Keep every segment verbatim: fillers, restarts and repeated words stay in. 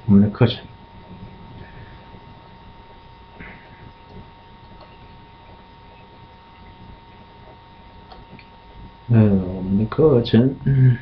我们的课程。呃，我们的课程，嗯，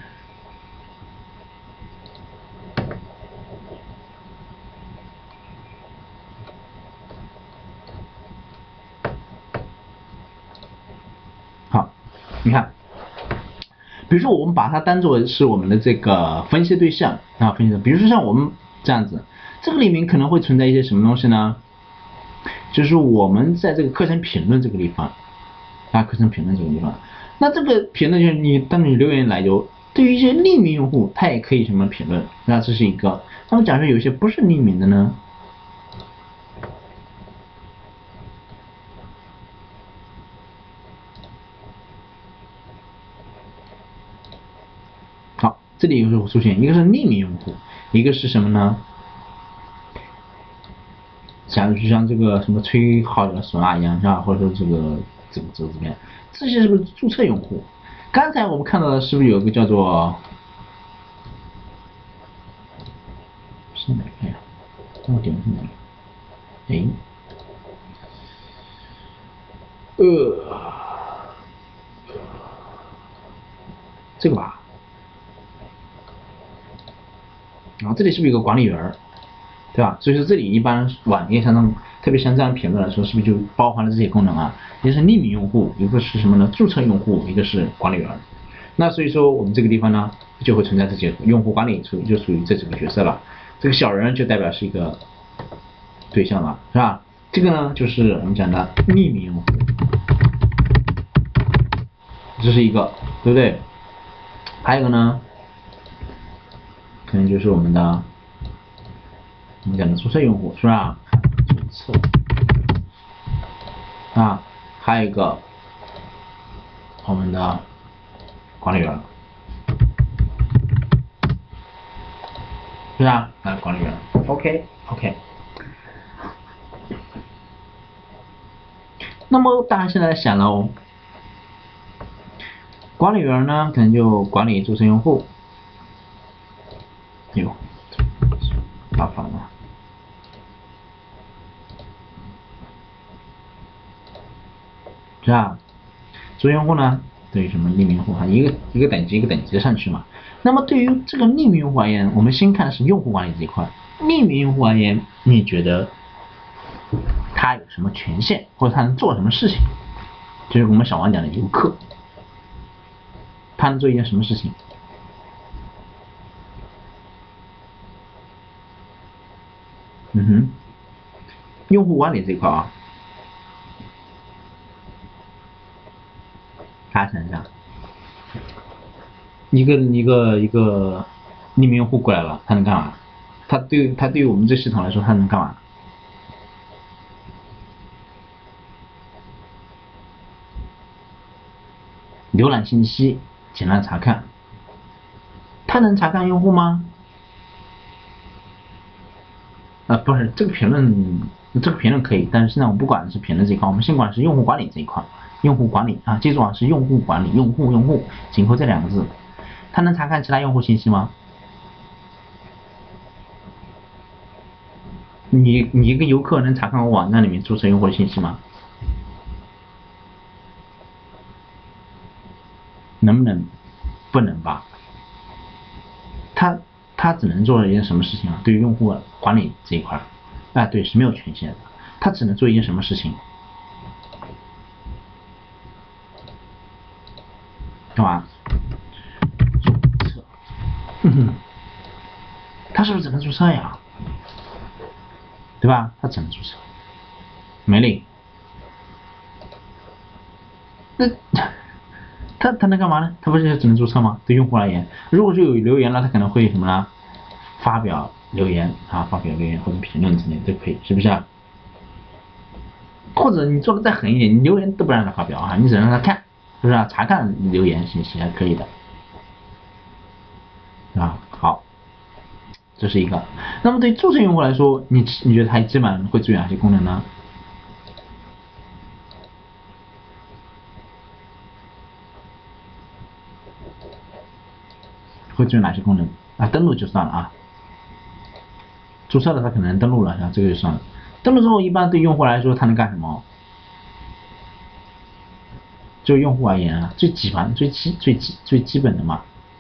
好，你看，比如说我们把它当做是我们的这个分析对象啊，分析的，比如说像我们这样子，这个里面可能会存在一些什么东西呢？就是我们在这个课程评论这个地方，啊，课程评论这个地方，那这个评论就是你当你留言来有，对于一些匿名用户，他也可以什么评论，那这是一个。那么假设有些不是匿名的呢？好，这里有会出现一个是匿名用户，一个是什么呢？假如就像这个什么吹号的唢呐一样，是吧？或者说这个这个这个这边，这些是不是注册用户？刚才我们看到的是不是有一个叫做是哪个呀？我点的是哪个？哎，呃，这个吧。然后这里是不是有个管理员，对吧？所以说这里一般网页上，特别像这样评论来说，是不是就包含了这些功能啊？一个是匿名用户，一个是什么呢？注册用户，一个是管理员。那所以说我们这个地方呢，就会存在这些用户管理属就属于这几个角色了。这个小人就代表是一个对象了，是吧？这个呢就是我们讲的匿名用户，这是一个，对不对？还有一个呢，可能就是我们的我们讲的注册用户，是吧？注册啊，还有一个我们的管理员，是吧？啊，管理员 ，OK OK。那么大家现在想了哦，管理员呢，可能就管理注册用户，有麻烦了，是吧？注册用户呢，对于什么匿名用户哈，一个一个等级一个等级上去嘛。那么对于这个匿名用户而言，我们先看的是用户管理这一块。匿名用户而言，你觉得他有什么权限，或者他能做什么事情？就是我们小王讲的游客，他能做一件什么事情？嗯哼，用户管理这一块啊，大家想一下，一个一个一个匿名用户过来了，他能干嘛？他对他对于我们这系统来说，他能干嘛？浏览信息，简单查看。他能查看用户吗？啊，不是，这个评论，这个评论可以，但是现在我们不管是评论这一块，我们先管是用户管理这一块。用户管理啊，记住啊，是用户管理，用户用户，紧扣这两个字。他能查看其他用户信息吗？你你一个游客能查看我网站里面注册用户的信息吗？能不能？不能吧？他他只能做一件什么事情啊？对于用户管理这一块，啊，对，是没有权限的。他只能做一件什么事情？干嘛？注册。嗯，他是不是只能注册呀？对吧？他只能注册，没令。那他他能干嘛呢？他不是只能注册吗？对用户而言，如果是有留言了，他可能会什么呢？发表留言啊，发表留言或者评论之类都可以，是不是啊？或者你做的再狠一点，你留言都不让他发表啊，你只让他看，是不是啊？查看留言信息还可以的，啊，好，这是一个。那么对注册用户来说，你你觉得他基本上会注意哪些功能呢？会注意哪些功能？啊，登录就算了啊。 注册了他可能登录了，然后这个就算了。登录之后，一般对用户来说，他能干什么？就用户而言啊，最基本、最基、最基、最基本的嘛。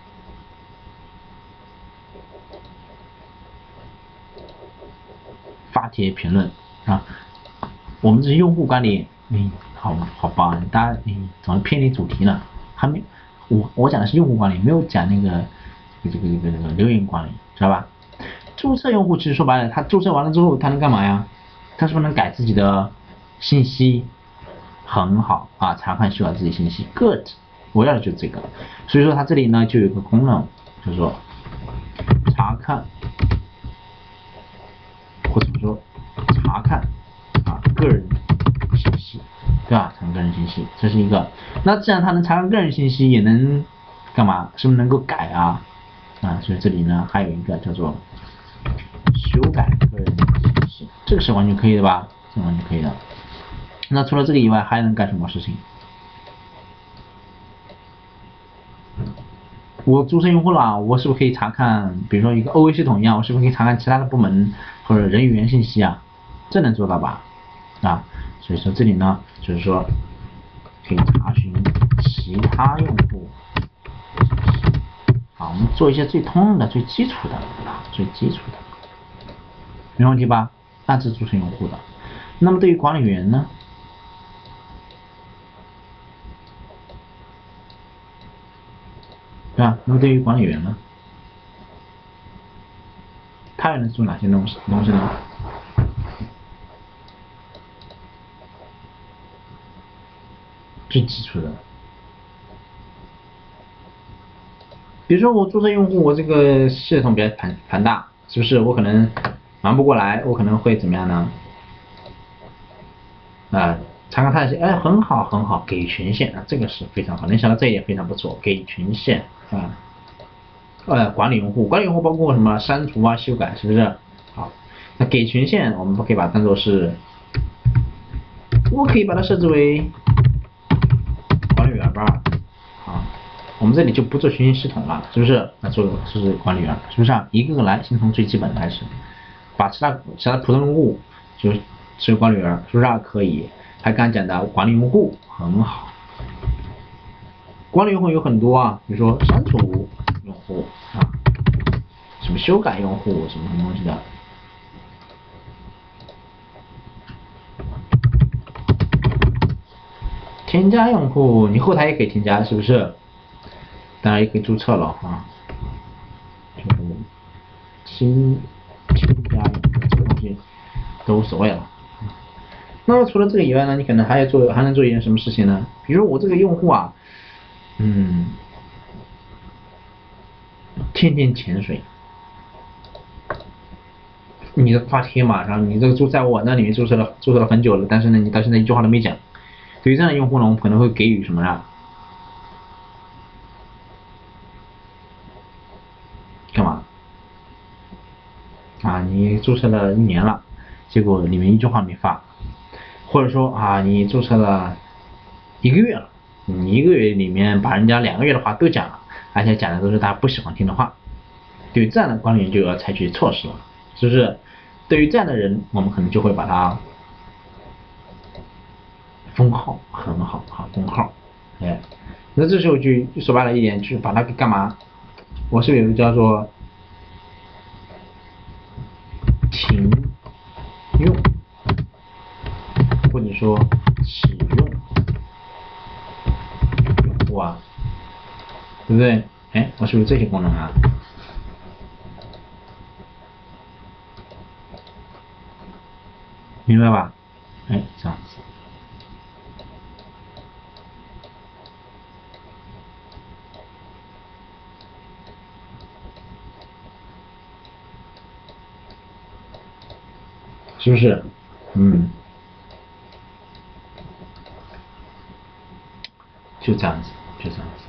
发帖评论啊，我们这些用户管理，嗯，好好吧，大家嗯，怎么偏离主题了？还没，我我讲的是用户管理，没有讲那个这个这个这个留言管理，知道吧？注册用户其实说白了，他注册完了之后，他能干嘛呀？他是不是能改自己的信息？很好啊，查看修改自己信息 ，good， 我要的就是这个。所以说它这里呢就有一个功能，就是说查看，或者说查看啊个人信息，对吧？查看个人信息，这是一个。那既然它能查看个人信息，也能干嘛？是不是能够改啊？啊，所以这里呢还有一个叫做修改个人信息，这个是完全可以的吧？这完全可以的。那除了这个以外，还能干什么事情？我注册用户了，我是不是可以查看，比如说一个 O A 系统一样，我是不是可以查看其他的部门或者人员信息啊？这能做到吧？啊，所以说这里呢，就是说可以查询其他用户信息。啊，我们做一些最通用的、最基础的啊，最基础的，没问题吧？那是注册用户的。那么对于管理员呢？对吧？那么对于管理员呢，他又能做哪些东西东西呢？最基础的，比如说我注册用户，我这个系统比较庞庞大，是不是？我可能忙不过来，我可能会怎么样呢？啊、呃，查看他的信息，哎，很好很好，给权限啊，这个是非常好，能想到这一点非常不错，给权限啊。呃，管理用户，管理用户包括什么删除啊、修改，是不是？好，那给权限，我们可以把它当做是，我可以把它设置为管理员吧。啊，我们这里就不做权限系统了，是不是？那做设置管理员，是不是啊？一个个来，先从最基本的开始，把其他其他普通用户就设为管理员，是不是啊？可以。还刚讲的管理用户很好，管理用户有很多啊，比如说删除用户啊，什么修改用户，什么什么东西的。添加用户，你后台也可以添加，是不是？当然也可以注册了啊。就是新添加用户这个东西都无所谓了。那么除了这个以外呢，你可能还要做，还能做一件什么事情呢？比如我这个用户啊，嗯，天天潜水，你的发帖嘛，然后你这个注在我那里面注册了，注册了很久了，但是呢，你到现在一句话都没讲。对于这样的用户呢，我们可能会给予什么呀？干嘛？啊，你注册了一年了，结果里面一句话没发。或者说啊，你注册了一个月了，你一个月里面把人家两个月的话都讲了，而且讲的都是他不喜欢听的话，对于这样的管理员就要采取措施了，是不是？对于这样的人，我们可能就会把他封号，很好啊，封号，哎，那这时候就说白了一点，就是把它给干嘛？我是有一个叫做停用。或者说启用用户啊，对不对？哎，我是不是这些功能啊？明白吧？哎，这样子，是不是？嗯。就这样子，就这样子。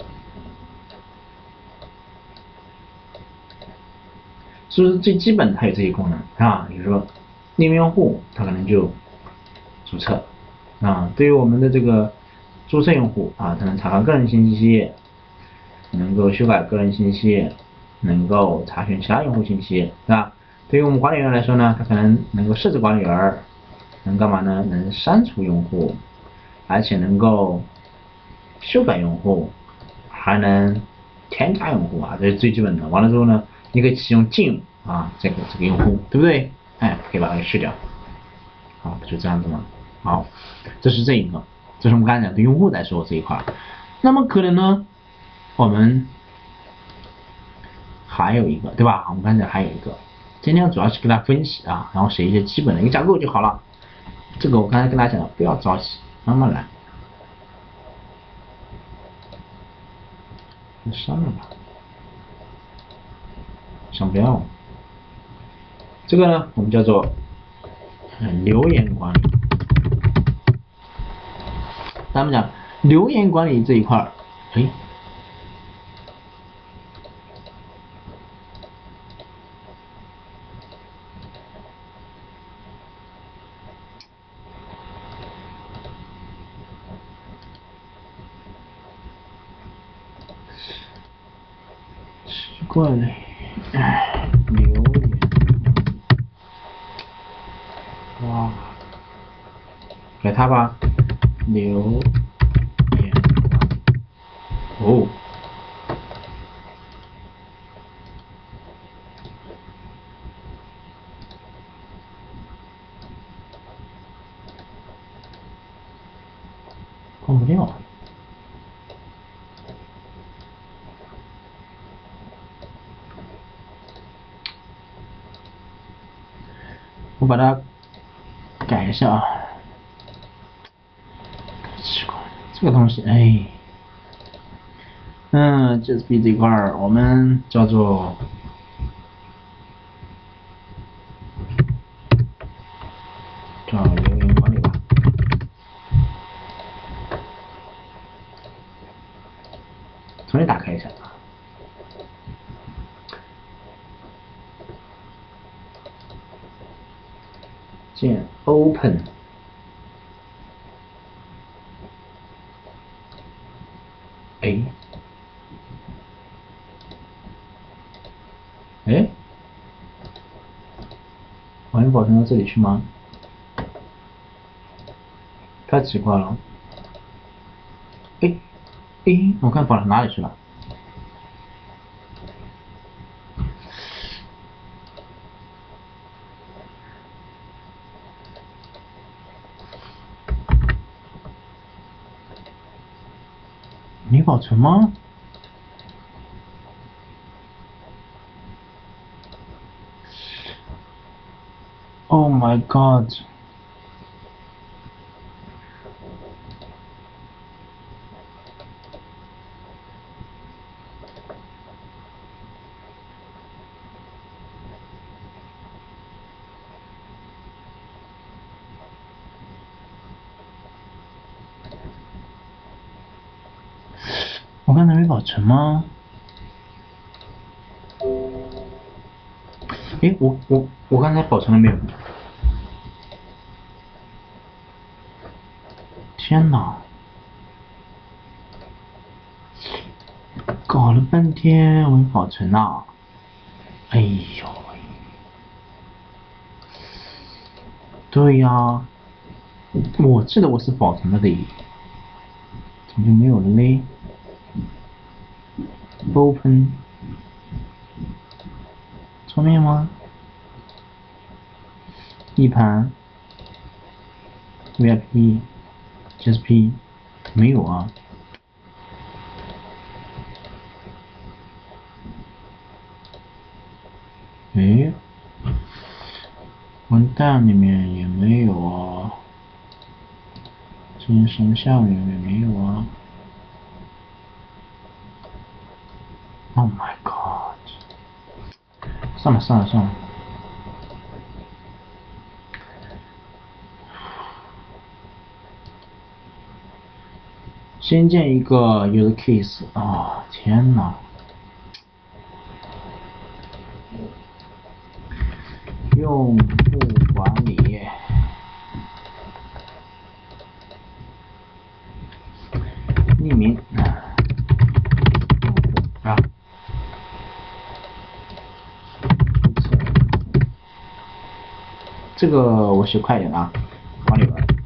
所以说最基本它有这些功能啊，比如说匿名用户，他可能就注册啊。对于我们的这个注册用户啊，他能查看个人信息，能够修改个人信息，能够查询其他用户信息，对吧？ 对于我们管理员来说呢，他可能能够设置管理员，能干嘛呢？能删除用户，而且能够修改用户，还能添加用户啊，这是最基本的。完了之后呢，你可以启用禁用啊，这个这个用户，对不对？哎，可以把它给去掉。好，不就这样子吗？好，这是这一个，这是我们刚才讲对用户来说这一块。那么可能呢，我们还有一个，对吧？我们刚才讲还有一个，今天主要是给大家分析啊，然后写一些基本的一个架构就好了。这个我刚才跟大家讲了，不要着急，慢慢来。删了吧，商标。这个呢，我们叫做留言管理。咱们讲留言管理这一块儿，哎，奇怪嘞，哎，留言，哇，给它吧，留言，哦。关不掉，我把它改一下啊。奇怪，这个东西，哎，嗯 ，J S P 这块儿我们叫做叫留言管理吧。重新打开一下。键 Open， 哎，哎，我能保存到这里去吗？太奇怪了。哎，哎，我看保存哪里去了？没保存吗 ？Oh my god！ 我刚才没保存吗？哎，我我我刚才保存了没有？天哪！搞了半天我没保存呐！哎呦喂！对呀，我记得我是保存了的，怎么就没有了嘞 ？Open， 桌面吗？一盘 V I P、G S P 没有啊。诶，文档里面也没有啊，精神项里面没有啊。Oh my god！ 算了算了算了。先建一个 use case 啊、哦！天哪！用户管理，匿名用户啊，注册这个我写快一点啊，管理员。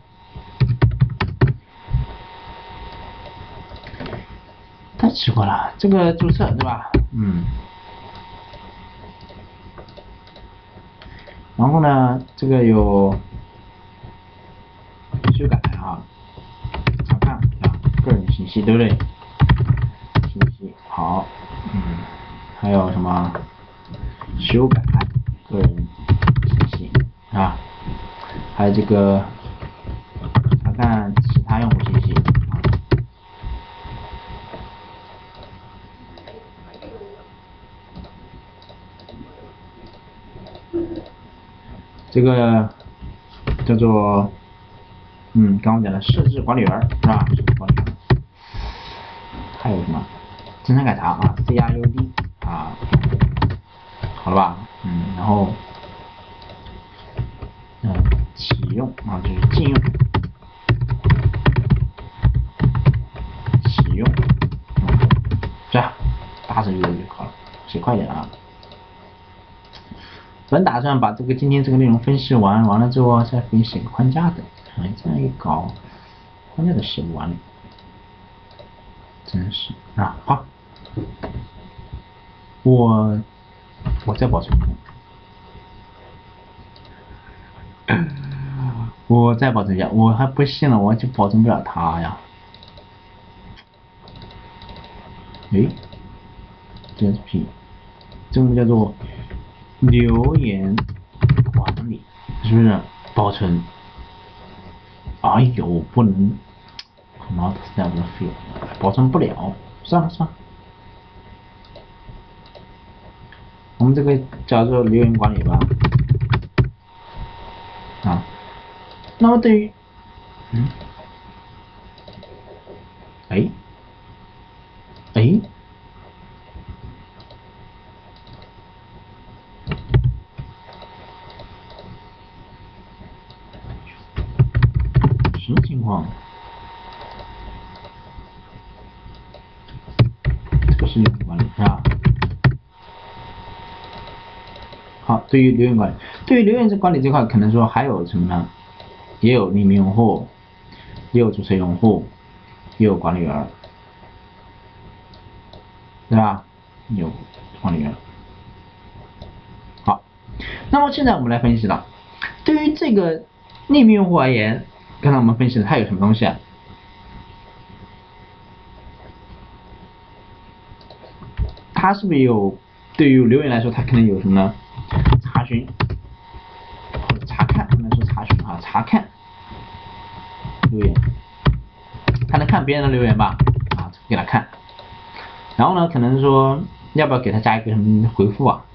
太奇怪了，这个注册对吧？嗯。然后呢，这个有修改啊，查看啊，个人信息对不对？信息好，嗯，还有什么修改个人信息啊？还有这个查看其他用户信息。这个叫做，嗯，刚刚讲的设置管理员是吧？设置管理员，还有什么？生产改查啊 ，C R U D 啊，好了吧？嗯，然后，嗯，启用啊，就是禁用，启用，嗯，这样，打成就就好了，写快点啊。本打算把这个今天这个内容分析完，完了之后再给你写个框架的，哎，这样一搞，框架都写不完了，真是啊。好，我我再保存一下，我再保存一下，我还不信了，我就保存不了它呀。诶 ，G S P， 这个叫做留言管理，是不是？保存。哎呦，不能 ，not stable field， 保存不了，算了算了。我们这个叫做留言管理吧，啊，那么对于，嗯，哎，哎，什么情况？这个是留言管理是吧？好，对于留言管理，对于留言管理这块，可能说还有什么呢？也有匿名用户，也有注册用户，也有管理员，对吧？有管理员。好，那么现在我们来分析了，对于这个匿名用户而言，刚才我们分析了它有什么东西啊？它是不是有对于留言来说，它可能有什么呢？查询或者查看，不能说查询啊，查看留言，他能看别人的留言吧？啊，给他看。然后呢，可能说要不要给他加一个什么回复啊？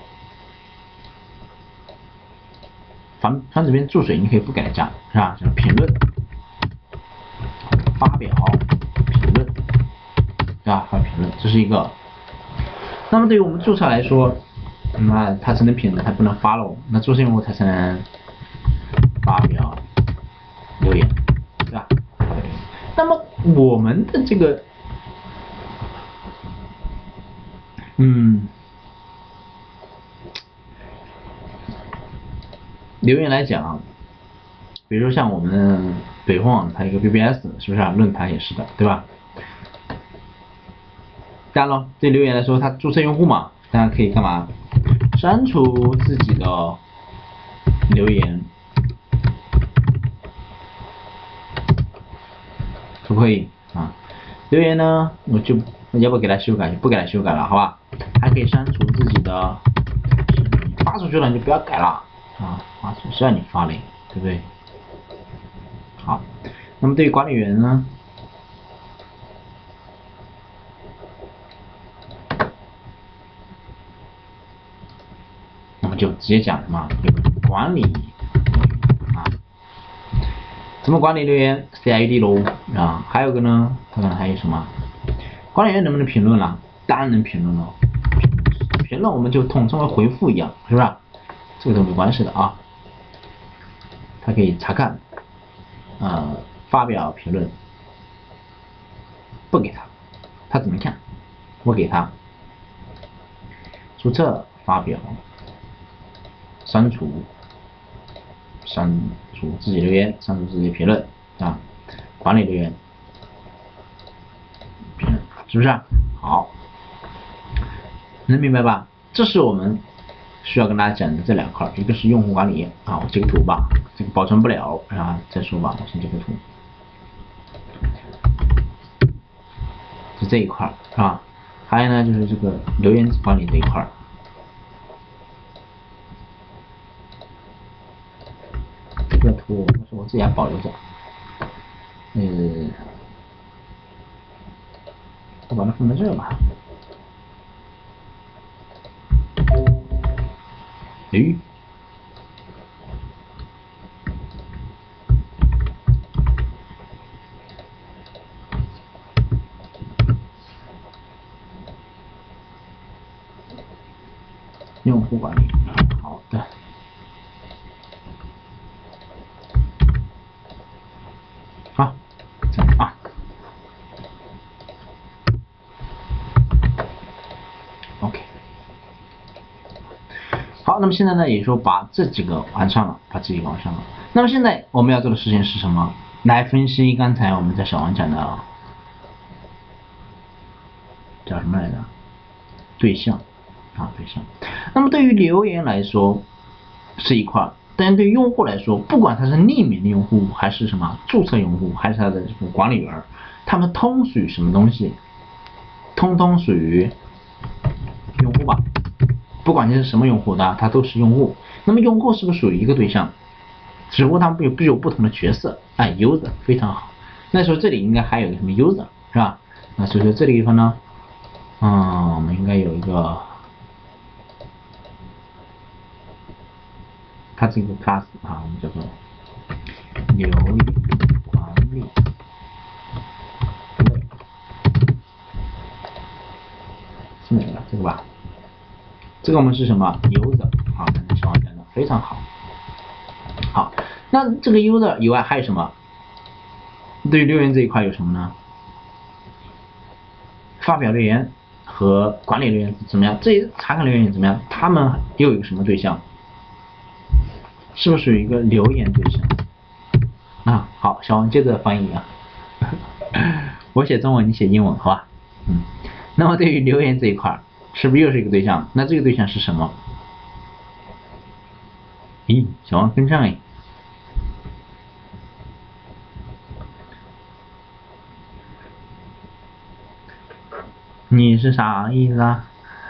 防防止别人注水，你可以不给他加，是吧？就是评论、发表、评论，对吧？发表评论，这是一个。那么对于我们注册来说，那他只能评论，他不能 follow， 那注册用户他才能发表留言，对吧？那么我们的这个，嗯，留言来讲，比如像我们北荒它有一个 B B S， 是不是啊？论坛也是的，对吧？当然了，对留言来说，他注册用户嘛，大家可以干嘛？删除自己的留言，可不可以啊？留言呢，我就要不给他修改，不给他修改了，好吧？还可以删除自己的，发出去了你就不要改了啊，发出去让你发嘞，对不对？好，那么对于管理员呢？那么就直接讲什么？管理啊，怎么管理留言 ？C I D 喽啊，还有个呢，看看还有什么？管理员能不能评论了？当然能评论了，评论我们就统称为回复一样，是不是？这个都没关系的啊。他可以查看，呃，发表评论，不给他，他只能看，我给他，注册、发表、删除， 删除自己留言，删除自己评论啊，管理留言，评论是不是、啊？好，能明白吧？这是我们需要跟大家讲的这两块，一个是用户管理啊，我截个图吧，这个保存不了啊，再说吧，我先截个图，是这一块啊，还有呢就是这个留言管理这一块。这个图我说我自己还保留着，呃，我把它放在这吧。诶，用户管理，好的。好，这样啊。OK。好，那么现在呢，也就是说把这几个完善了，把这几个完善了。那么现在我们要做的事情是什么？来分析刚才我们在小王讲的叫什么来着？对象啊，对象。那么对于留言来说是一块，但是对于用户来说，不管他是匿名的用户还是什么注册用户，还是他的这个管理员，他们通属于什么东西？通通属于用户吧。不管你是什么用户的，它都是用户。那么用户是不是属于一个对象？只不过他们有具有不同的角色。哎 ，user 非常好。那时候这里应该还有个什么 user 是吧？那所以说这个地方呢，嗯，我们应该有一个，它是一个 class 啊，我们叫做留言管理类，是哪个？这个吧？这个我们是什么 user 啊？刚才小王讲的非常好。好，那这个 user 以外还有什么？对于留言这一块有什么呢？发表留言和管理留言怎么样？这些查看留言怎么样？他们又有一个什么对象？是不是属于一个留言对象？啊，好，小王接着翻译啊。我写中文，你写英文，好吧？嗯。那么对于留言这一块，是不是又是一个对象？那这个对象是什么？咦，小王跟上哎。你是啥意思啊？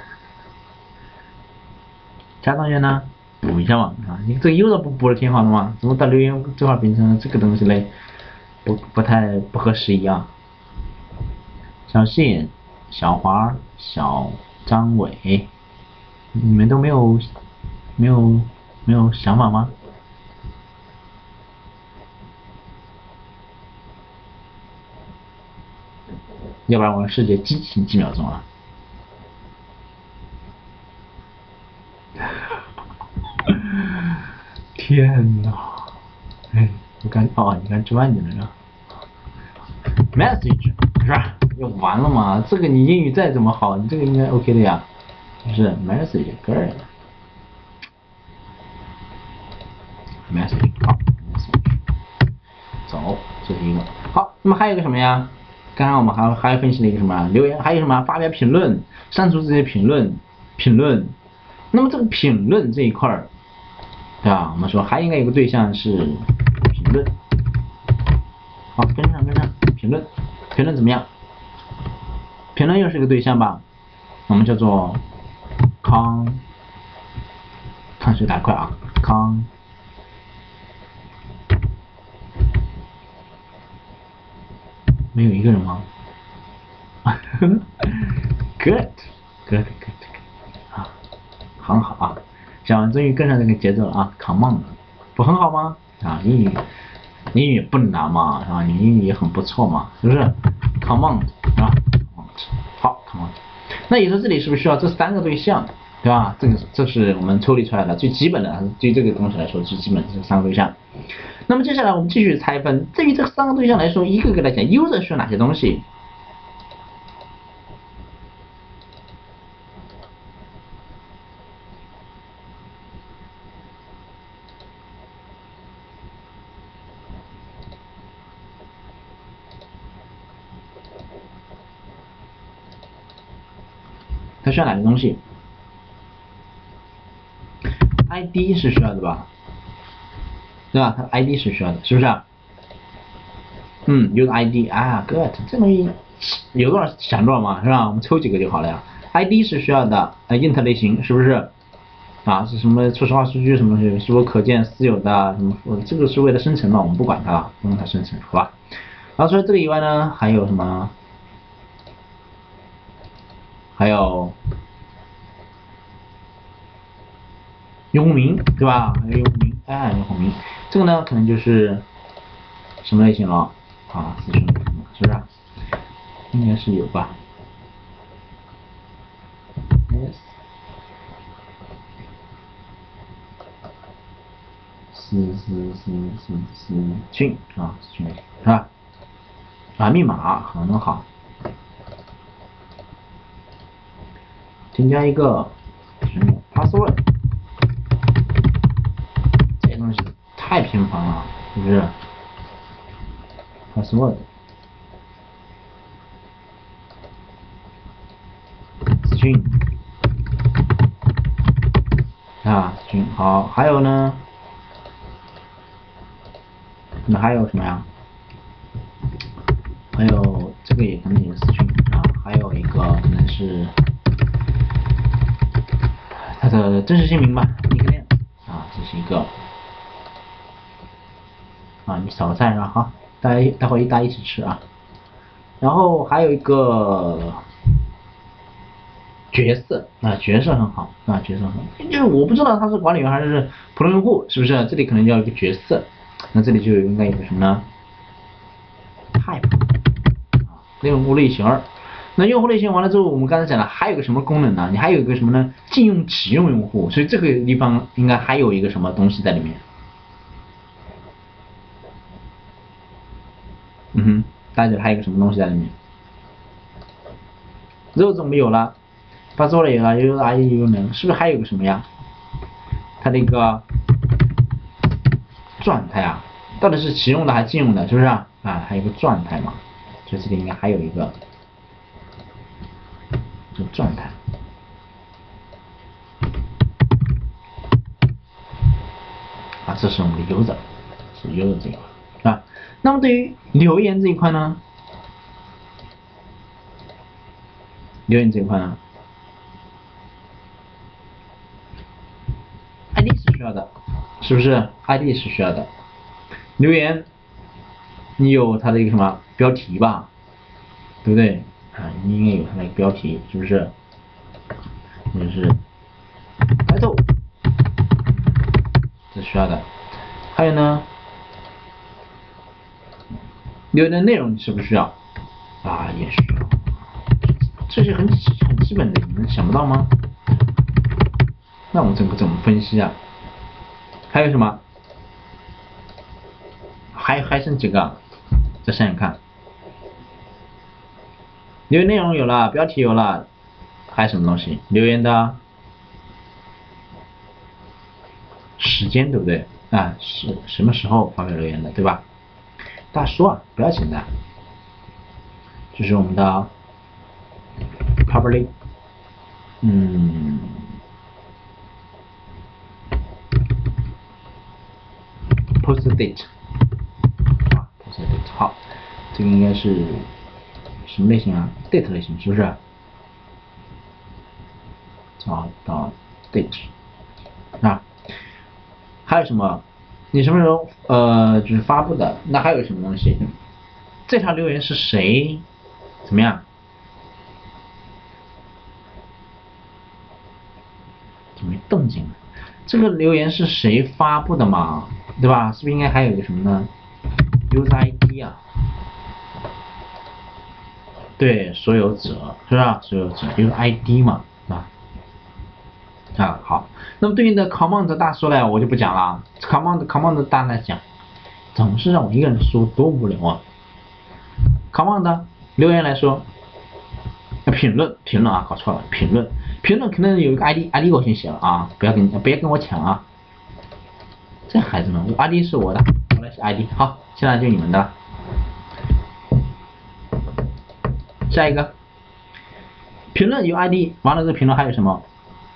加同学呢？补一下嘛啊！你这个 user 不补的挺好的吗？怎么到留言这块变成这个东西嘞？不不太不合时宜啊。小信、小华、小张伟，你们都没有没有没有想法吗？要不然我世界激情几秒钟啊！天哪！哎，我刚哦，你刚吃饭去了是吧 ？Message 是吧？要完了嘛？这个你英语再怎么好，你这个应该 OK 的呀。是 message girl。message 好 message 走，这是一个好。那么还有一个什么呀？刚刚我们还还分析了一个什么留言，还有什么发表评论，删除这些评论，评论。那么这个评论这一块儿，对吧？我们说还应该有个对象是评论。好，跟上跟上，评论，评论怎么样？评论又是一个对象吧？我们叫做康，看谁打快啊？康。没有一个人吗？Good, good, good, good 啊，很好啊，小王终于跟上这个节奏了啊 ，Come on， 不很好吗？啊，英语英语不难嘛，是吧？你英语也很不错嘛，是不是 ？Come on， 啊，好 ，Come on， 那也就是这里是不是需要这三个对象，对吧？这个这是我们抽离出来的最基本的，对这个东西来说最基本的这三个对象。那么接下来我们继续拆分，对于这三个对象来说，一个个来讲 ，user 需要哪些东西？ 它需要哪个东西 ？I D 是需要的吧？对吧？它 I D 是需要的，是不是啊？嗯 ，use I D 啊 ，good， 这东西有多少想多少嘛，是吧？我们抽几个就好了呀。I D 是需要的，呃 ，int 类型是不是？啊，是什么初始化数据什么东西，是否可见私有的什么？这个是为了生成嘛，我们不管它，不用它生成，好吧？然后除了这个以外呢，还有什么？还有用户名，对吧？还有用户名，哎，用户名，这个呢可能就是什么类型了？啊，资讯是不是？应该是有吧 ？Yes。私私私私私讯啊，私讯是吧？啊，密码很好，添加一个什么 password， 这东西太频繁了，是不是 ？password， 私讯啊，私讯好，还有呢？那还有什么呀？还有这个也可能也是私讯啊，还有一个可能是它的真实姓名吧 ，nickname 啊，这是一个啊，你扫个赞是吧？好，大家待会儿大家一起吃啊。然后还有一个角色啊，角色很好啊，角色很好，就是我不知道他是管理员还是普通用户，是不是？这里可能要一个角色，那这里就应该有个什么呢 ？type 啊，用户类型儿。那用户类型完了之后，我们刚才讲了还有个什么功能呢？你还有一个什么呢？禁用启用用户，所以这个地方应该还有一个什么东西在里面。嗯哼，大家觉得还有一个什么东西在里面 ？rows 我们有了 ，password 有了，有 I D 功能，是不是还有个什么呀？它的一个状态啊，到底是启用的还是禁用的，是不是啊？啊，还有一个状态嘛，所以这里应该还有一个这个状态。啊，这是我们的 user， 是 user 这一块啊。那么对于留言这一块呢？留言这一块呢 ，I D 是需要的，是不是 ？I D 是需要的。留言，你有它的一个什么标题吧，对不对？啊，你应该有它的一个标题，是不是？就是 title， 这是需要的。还有呢，留言的内容你是不是需要？啊，也需要。这是很很基本的，你们想不到吗？那我们这个怎么分析啊？还有什么？还还剩几个？再想想看。留言内容有了，标题有了，还有什么东西？留言的时间对不对？啊，是什么时候发表留言的，对吧？大家说啊，不要紧的。这是我们的 public， 嗯 ，post date， 啊 ，post date， 好，这个应该是什么类型啊 ？date 类型是不是？找到 date， 啊，还有什么？你什么时候呃就是发布的？那还有什么东西？这条留言是谁？怎么样？怎么没动静？这个留言是谁发布的嘛？对吧？是不是应该还有一个什么呢 ？user I D 啊？对，所有者是吧？所有者 user I D 嘛，啊啊好。那么对应的 command 大说了，我就不讲了。command command 大来讲，总是让我一个人说，多无聊啊。command 留言来说，评论评论啊，搞错了，评论评论可能有一个 I D I D 我先写了啊，不要跟不要跟我抢啊。这孩子们 ，I D 是我的，我来写 I D， 好，现在就你们的了。下一个评论有 I D， 完了这个评论还有什么？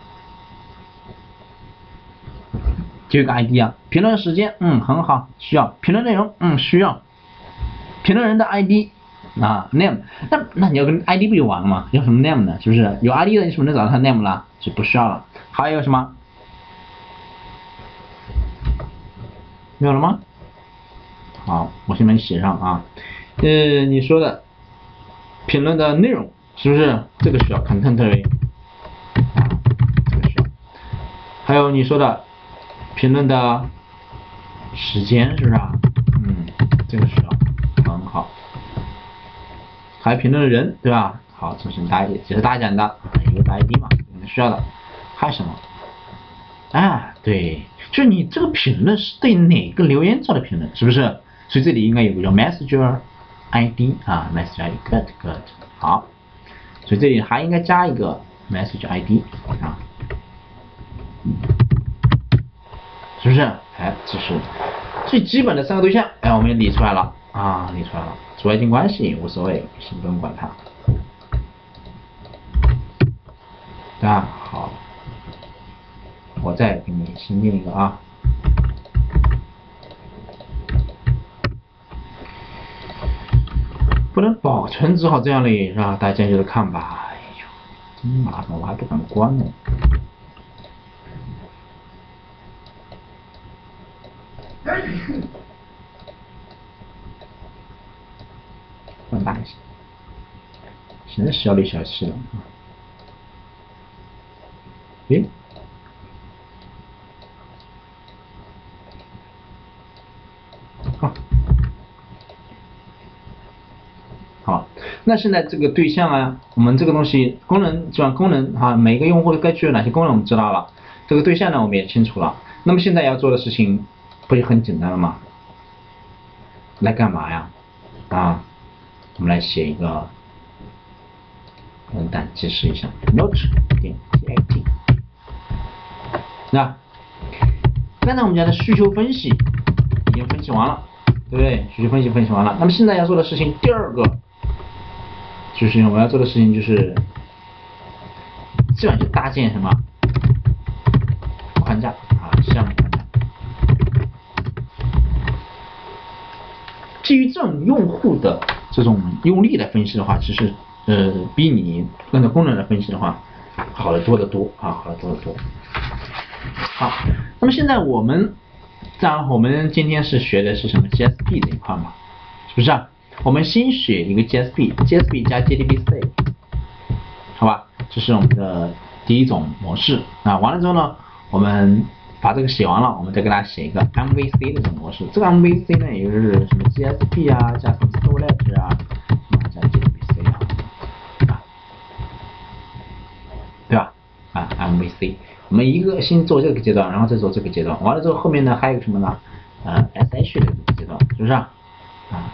就一个 I D 啊。评论时间，嗯，很好，需要。评论内容，嗯，需要。评论人的 I D 啊 ，name， 那那你要跟 I D 不就完了吗？要什么 name 呢？是不是？有 I D 的你是不是能找到他 name 了？就不需要了。还有什么？没有了吗？好，我先把你写上啊。呃，你说的评论的内容是不是这个需要 contentary 啊？这个需要。还有你说的评论的时间是不是啊？嗯，这个需要，很好。还有评论的人对吧？好，这是大也是大家讲的有个 I D 嘛，你们需要的。还有什么？啊，对，就是你这个评论是对哪个留言做的评论，是不是？所以这里应该有个叫 messenger I D 啊 ，message I D，good good， 好，所以这里还应该加一个 message I D 啊，是不是？哎，这是最基本的三个对象，哎，我们也理出来了啊，理出来了，主外境关系无所谓，先不用管它，对吧？好，我再给你新建一个啊。不能保存，只好这样嘞，是吧？大家接着看吧。哎呦，真麻烦，我还不敢关呢。放大一下，现在小里小气了啊。诶，好。好，那现在这个对象啊，我们这个东西功能是吧？功能啊，每个用户该具有哪些功能我们知道了，这个对象呢我们也清楚了。那么现在要做的事情不就很简单了吗？来干嘛呀？啊，我们来写一个文档记事一下 ，note 点 txt， 那刚才我们讲的需求分析已经分析完了，对不对？需求分析分析完了，那么现在要做的事情第二个。就是我们要做的事情就是，基本上就搭建什么框架啊，项目框架。基于这种用户的这种用例来分析的话，其实呃比你按照功能来分析的话好得多得多啊，好得多得多。好，那么现在我们，当然我们今天是学的是什么 G S P 这一块嘛，是不是啊？我们新学一个 G S P，G S P 加 J D B C， 好吧，这是我们的第一种模式。那完了之后呢，我们把这个写完了，我们再给大家写一个 M V C 的这种模式。这个 M V C 呢，也就是什么 G S P 啊，加什么 Storage 啊，加 J D B C 啊，啊，对吧？啊 ，M V C， 我们一个先做这个阶段，然后再做这个阶段。完了之后，后面呢还有什么呢？呃 ，S H 的这个阶段，是不是啊？啊。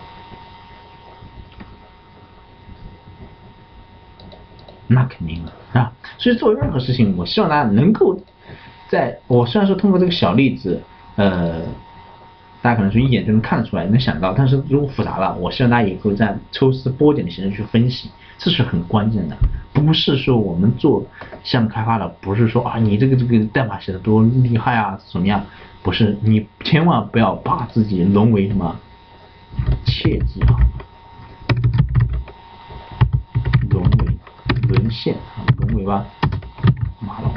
那肯定了啊，所以做任何事情，我希望大家能够在，我虽然说通过这个小例子，呃，大家可能说一眼就能看得出来，能想到，但是如果复杂了，我希望大家也会在抽丝剥茧的形式去分析，这是很关键的。不是说我们做项目开发的，不是说啊你这个这个代码写的多厉害啊怎么样，不是，你千万不要把自己沦为什么，切记啊。沦陷啊，沦为吧，马龙。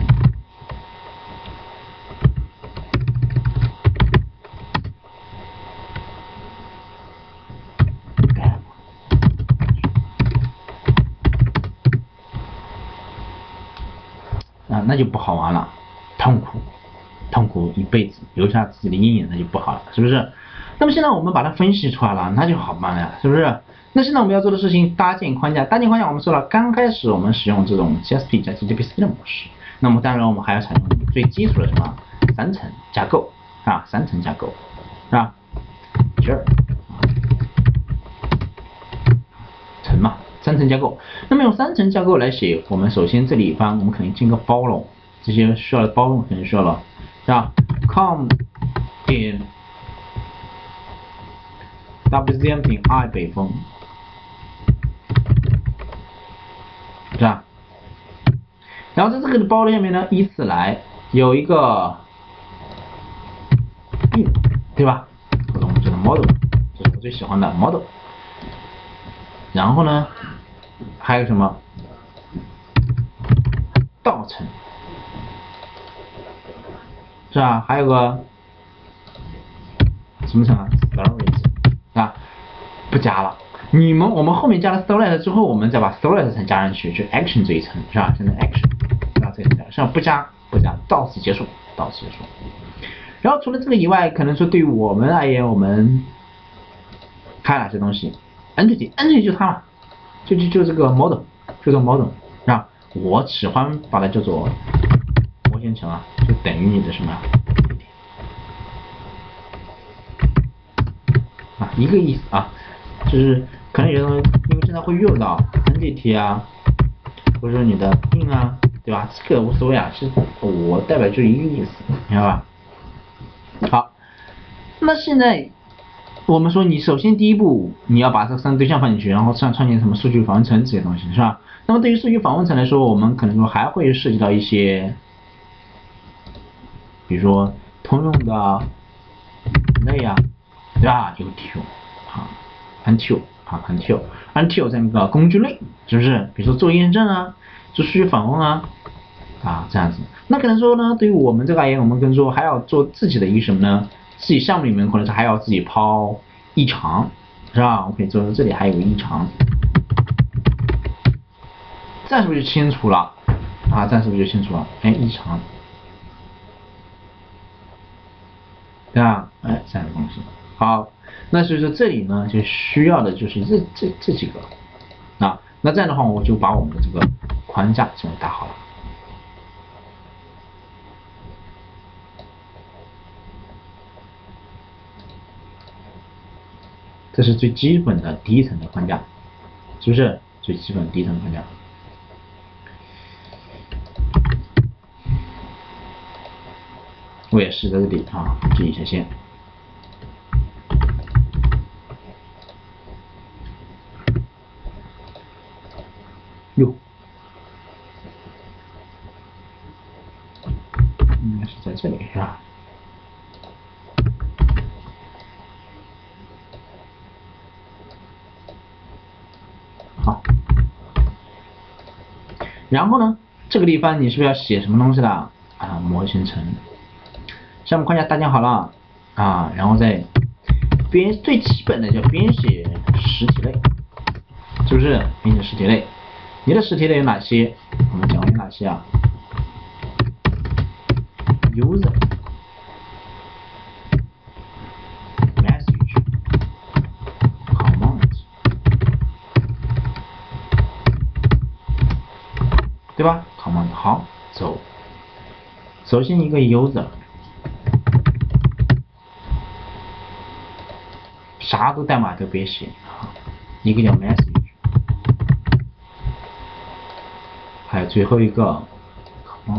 啊，那就不好玩了，痛苦，痛苦一辈子，留下自己的阴影，那就不好了，是不是？那么现在我们把它分析出来了，那就好办了呀，是不是？那现在我们要做的事情，搭建框架。搭建框架我们说了，刚开始我们使用这种 G S P 加 J D B C 的模式，那么当然我们还要采用最基础的什么三层架构啊，三层架构是吧？这儿层嘛，三层架构。那么用三层架构来写，我们首先这里方我们肯定进个包容，这些需要的包容肯定需要了，是吧 ？com 点 W Z M 点 I 北风。是吧？ 然后在这个的包下面呢，依次来有一个 in， 对吧？或者我们叫做 model， 这是我最喜欢的 model。然后呢，还有什么道程，是吧？还有个什么层啊 ？storage， 啊，不加了。你们我们后面加了 storage 之后，我们再把 storage 层加上去，就 action 这一层，是吧？现在 action， 啊，这一层，是吧？不加不加，到此结束，到此结束。然后除了这个以外，可能说对于我们而言，我们还有哪些东西 ？entity entity 就它嘛，就就就这个 model， 就这个 model， 是吧？我喜欢把它叫做模型层啊，就等于你的什么啊，一个意思啊，就是可能有的人因为经常会用到 entity 啊，或者说你的 in 啊，对吧？这个无所谓啊，是我代表就是一个意思，明白吧？好，那现在我们说你首先第一步你要把这三个对象放进去，然后像创建什么数据访问层这些东西，是吧？那么对于数据访问层来说，我们可能说还会涉及到一些，比如说通用的类啊，对吧？有 until 啊 until 啊 until until 这样一个工具类，是不是？比如说做验证啊，做数据访问啊。啊，这样子，那可能说呢，对于我们这个而言，我们可能说还要做自己的一个什么呢？自己项目里面可能是还要自己抛异常，是吧？我可以做到这里还有个异常，这样是不是就清楚了？啊，这样是不是就清楚了？哎，异常，对吧？哎，这样的东西。好，那所以说这里呢，就需要的就是这这这几个，啊，那这样的话，我就把我们的这个框架这么打好了。这是最基本的第一层的框架，是不是？最基本的第一层框架。我也是在这里啊，记一下先。哟，应该是在这里是吧？好，然后呢，这个地方你是不是要写什么东西了啊？模型层，项目框架搭建好了啊，然后再编最基本的叫编写实体类，是不是？编写实体类，你的实体类有哪些？我们讲过有哪些啊 ？user。对吧 ？command 好，走。首先一个 user， 啥都代码都别写啊，一个叫 message， 还有最后一个 command，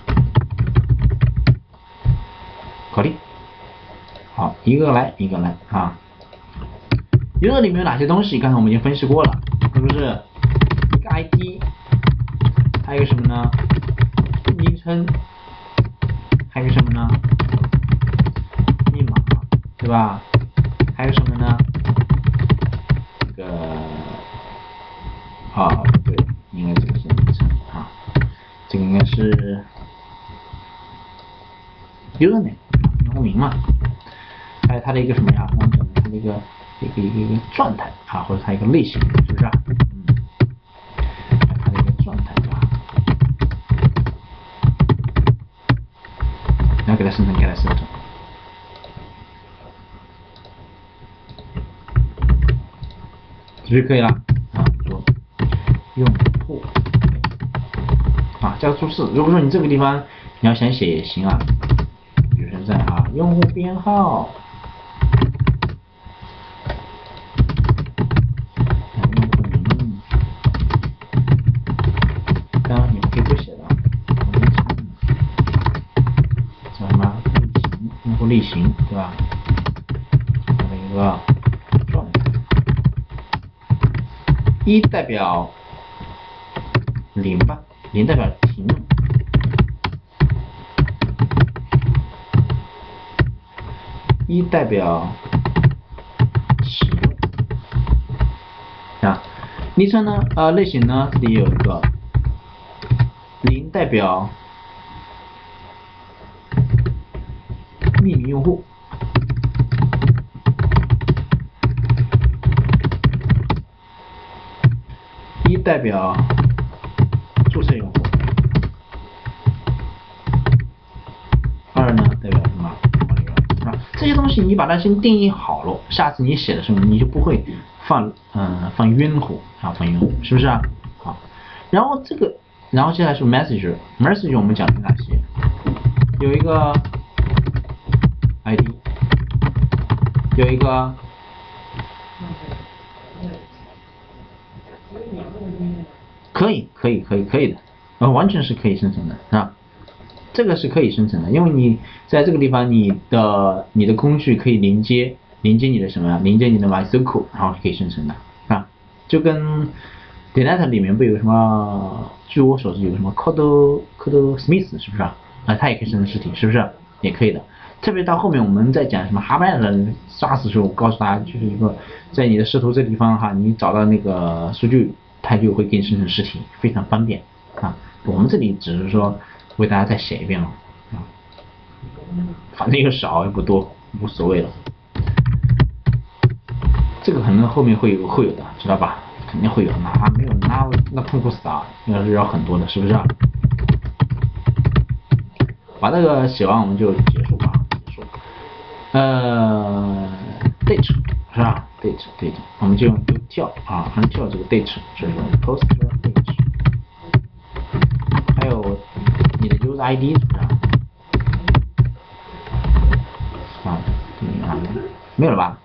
考虑。好，一个来一个来啊。user 里面有哪些东西？刚才我们已经分析过了，是不是？一个 I D。还有什么呢？昵称，还有什么呢？密码，对吧？还有什么呢？这个啊，对，应该这个是昵称啊，这个应该是 username 用户名嘛。还有它的一个什么呀？我们讲它的一个一个一个一个状态啊，或者它一个类型，是不是啊？嗯，它的一个状态啊。然后给它生成，给它生成，是不是可以了？啊，说用户啊，加个注释。如果说你这个地方你要想写也行啊，比如说这样啊，用户编号，用户名，当然你们可以不写的。什么类型？用户类型，对吧？它的一个状态，一代表零吧，零代表停， 一代表使用啊，昵称呢，呃，类型呢，这里有一个零代表匿名用户，一代表注册用户，二呢代表什么？啊，这些东西你把它先定义好了，下次你写的时候你就不会犯嗯、呃、犯晕乎啊，犯晕乎，是不是啊？好，然后这个，然后接下来是 message，message 我们讲的哪些？有一个 I D， 有一个可以可以可以可以的，呃，完全是可以生成的啊。这个是可以生成的，因为你在这个地方，你的你的工具可以连接连接你的什么？连接你的 MySQL， 然后可以生成的啊。就跟 Delete 里面不有什么？据我所知有什么 Code Code Smith 是不是啊？啊，它也可以生成实体，是不是？也可以的。特别到后面我们在讲什么 Hardback 杀死的时候，我告诉大家就是一个在你的视图这地方哈，你找到那个数据，它就会给你生成实体，非常方便啊。我们这里只是说。为大家再写一遍嘛，啊，反正又少又不多，无所谓了。这个可能后面会有会有的，知道吧？肯定会有，哪没有那那痛苦死啊！要是要很多的，是不是啊？把这个写完我们就结束吧，结束。呃 ，date 是吧 ？date date， 我们就用 util 啊 ，until 这个 date 就是 post date， 还有。你的 user I D 是不是啊？啊，没有了吧？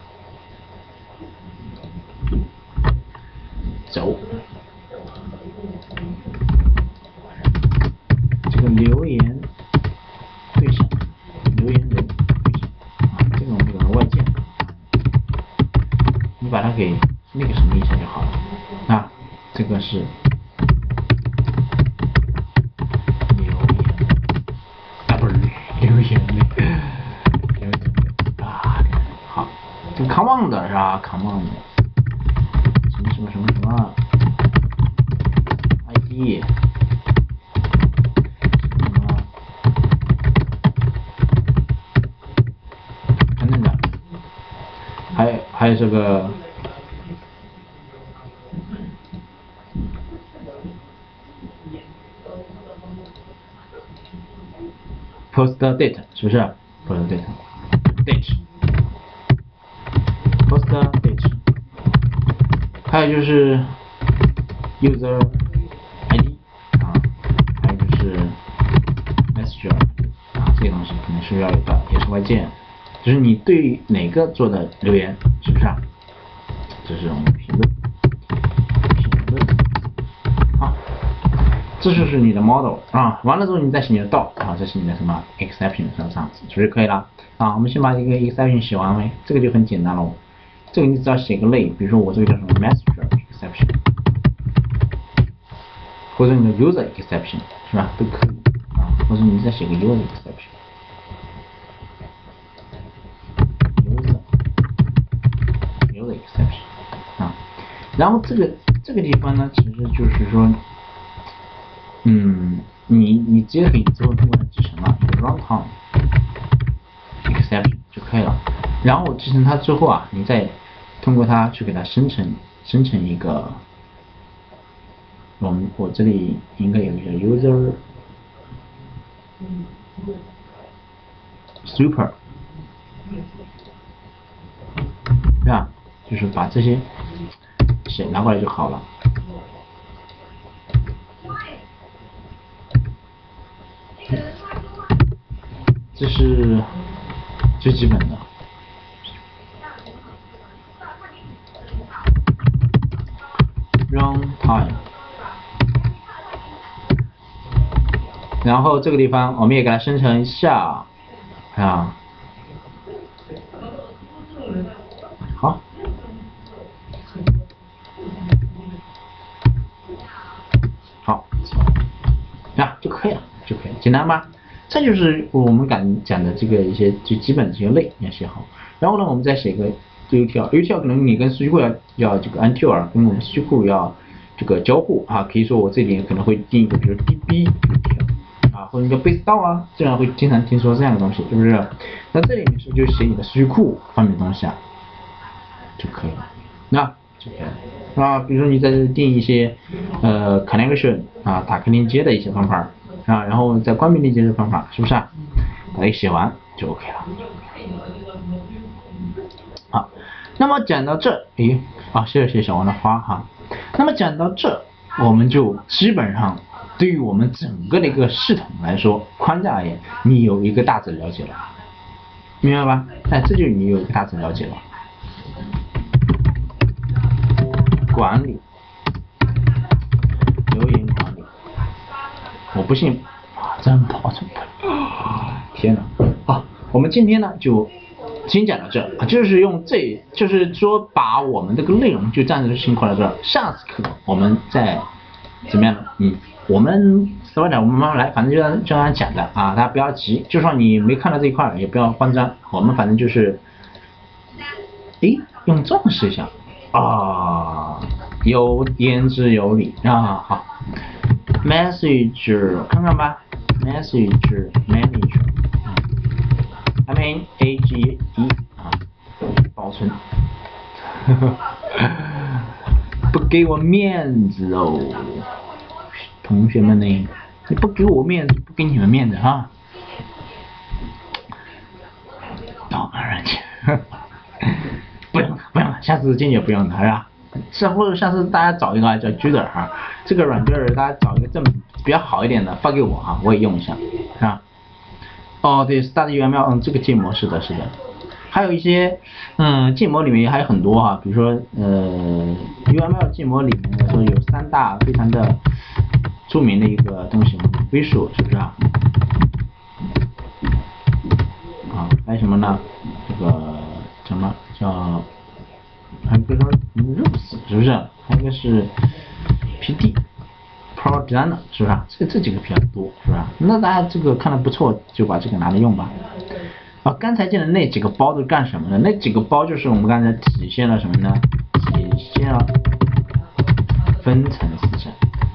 走，这个留言对象，留言人对象啊，这个我们给它外键，你把它给那个什么一下就好了啊，这个是。留言的，啊，好，这个 command 是吧 ？command 什么什么什么什么 I D， 什么等等的，还有还有这个。post date 是不是 ？post date date post date， 还有就是 user I D 啊，还有就是 messenger 啊，这些东西肯定是要有的，也是外键，就是你对哪个做的留言，是不是啊？这是我们评论评论好。这就是你的 model 啊，完了之后你再写你的 dot 啊，这是你的什么 exception 这样子，是不是可以了？啊，我们先把这个 exception 写完呗，这个就很简单喽。这个你只要写个类，比如说我这个叫什么 messenger exception， 或者你的 user exception 是吧，都可以啊，或者你再写个 user exception， user user exception 啊，然后这个这个地方呢，其实就是说。嗯，你你直接可以之后通过它继承了，一个 runtime exception 就可以了。然后继承它之后啊，你再通过它去给它生成生成一个，我们我这里应该有一个 user super， 是吧？就是把这些写拿过来就好了。这是最基本的。runtime， 然后这个地方我们也给它生成一下啊，好，好，啊就可以了，就可以了，简单吧？ 这就是我们敢讲的这个一些最基本的这些类你要写好。然后呢，我们再写一个 U T L，U T L 可能你跟数据库要要这个 until 啊，跟我们数据库要这个交互啊，可以说我这里可能会定一个，比如 D B U T L 啊，或者一个 base 道啊，这样会经常听说这样的东西，是不是？那这里面是不是就写你的数据库方面的东西啊，就可以了，那就可以了啊。比如说你在这定一些呃 connection 啊，打开链接的一些方法啊，然后再关闭链接的方法，是不是啊？把它写完就 OK 了。好，那么讲到这，诶，啊，谢谢小王的花哈。那么讲到这，我们就基本上对于我们整个的一个系统来说，框架而言，你有一个大致了解了，明白吧？哎，这就是你有一个大致了解了。管理，留言管理，我不信，真跑真跑，天哪！好，我们今天呢就先讲到这啊，就是用这，就是说把我们这个内容就暂时先讲到这儿，下次课我们再怎么样呢？嗯，我们稍微点，我们慢慢来，反正就按就按讲的啊，大家不要急，就算你没看到这一块也不要慌张，我们反正就是，诶，用重视一下啊，有言之有理啊，好 ，message 看看吧 ，message manager。M N A G E 啊，保存，不给我面子哦，同学们呢，你不给我面子，不给你们面子哈。导盲软件，不用了，不用了，下次坚决不用了，是吧？是或者下次大家找一个叫 Juder 哈，这个软件大家找一个这么比较好一点的发给我哈，我也用一下，是吧？哦，对 ，Start U M L， 嗯，这个建模是的，是的，还有一些，嗯，建模里面还有很多哈，比如说，呃 ，U M L 建模里面说有三大非常的著名的一个东西 ，Visual 是不是啊？啊，还有什么呢？这个什么叫，还有一个说 Rules 是不是？还有一个是 P D。Pro Designer 是不是啊？这这几个比较多，是吧？那大家这个看的不错，就把这个拿来用吧。啊，刚才见的那几个包都干什么的？那几个包就是我们刚才体现了什么呢？体现了分层思想。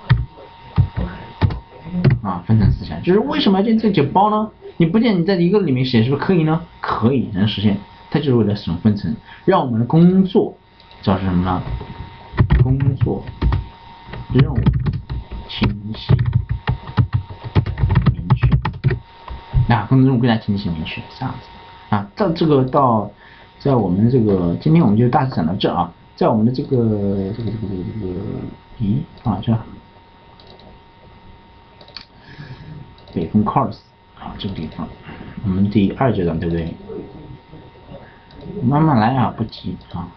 啊，分层思想就是为什么要建这几个包呢？你不建你在一个里面写是不是可以呢？可以能实现，它就是为了使用分层，让我们的工作叫什么呢？工作任务清晰明确，啊，工作任务更加清晰明确，这样子啊，到这个到在我们这个今天我们就大致讲到这啊，在我们的这个这个这个这个这个咦啊这北风 course 啊这个地方，我们第二阶段对不对？慢慢来啊，不急啊。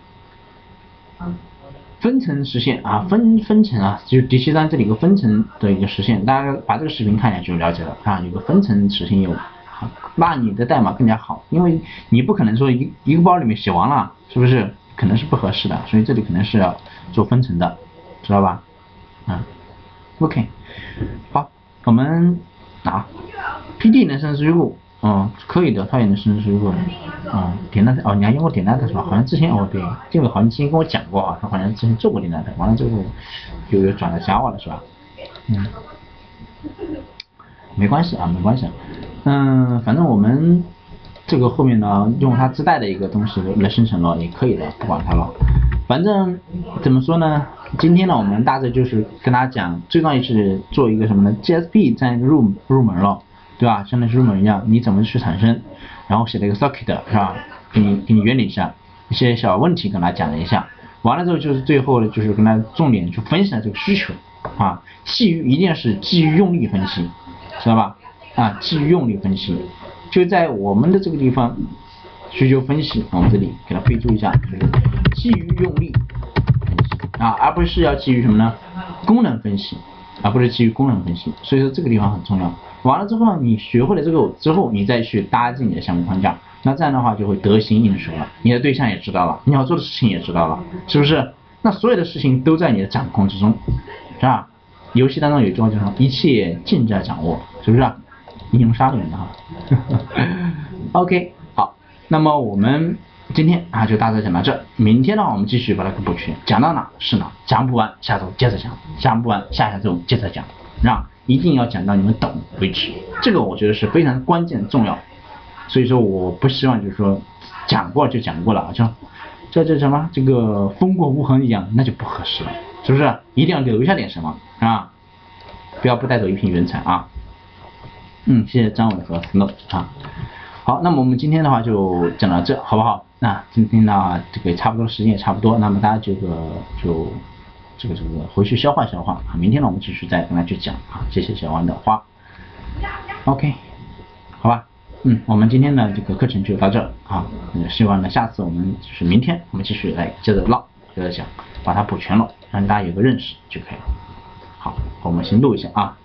分层实现啊，分分层啊，就是第七章这里有个分层的一个实现，大家把这个视频看一下就了解了啊，有个分层实现业务，那你的代码更加好，因为你不可能说一一个包里面写完了，是不是？可能是不合适的，所以这里可能是要做分层的，知道吧？啊 ，OK， 好，我们啊 ，P D 能生成数据库。嗯，可以的，它也能生成数据库。嗯，点 data 哦，你还用过点 data 是吧？好像之前哦对，这个好像之前跟我讲过啊，他好像之前做过点 data， 完了之后又又转了 Java 了是吧？嗯，没关系啊，没关系。嗯，反正我们这个后面呢，用它自带的一个东西来生成了也可以的，不管它了。反正怎么说呢？今天呢，我们大致就是跟大家讲，最重要是做一个什么呢 ？G S P 这样一个入入门了。对吧？像那入门一样，你怎么去产生？然后写了一个 socket 是吧？给你给你原理一下，一些小问题跟他讲了一下。完了之后就是最后呢，就是跟他重点去分析了这个需求啊，基于一定是基于用力分析，知道吧？啊，基于用力分析，就在我们的这个地方需求分析，我们这里给它备注一下，就是基于用力分析啊，而不是要基于什么呢？功能分析，而不是基于功能分析。所以说这个地方很重要。完了之后呢，你学会了这个之后，你再去搭建你的项目框架，那这样的话就会得心应手了，你的对象也知道了，你要做的事情也知道了，是不是？那所有的事情都在你的掌控之中，是吧？游戏当中有一句话叫什么？一切尽在掌握，是不是？ 英雄杀的人哈。OK， 好，那么我们今天啊就大致讲到这，明天的话我们继续把它给补全，讲到哪是哪，讲不完下周接着讲，讲不完下下周接着讲，让一定要讲到你们懂为止，这个我觉得是非常关键重要，所以说我不希望就是说讲过就讲过了，就这这什么这个风过无痕一样，那就不合适了，是不是？一定要留下点什么啊，不要不带走一瓶原材啊。嗯，谢谢张伟和 Snow 啊。好，那么我们今天的话就讲到这，好不好？那今天呢，这个差不多时间也差不多，那么大家这个就这个这个回去消化消化啊。明天呢，我们继续再跟大家去讲啊这些小玩的花。OK， 好吧，嗯，我们今天的这个课程就到这啊。嗯，希望呢下次我们就是明天我们继续来接着唠，接着讲，把它补全了，让大家有个认识就可以了。好，我们先录一下啊。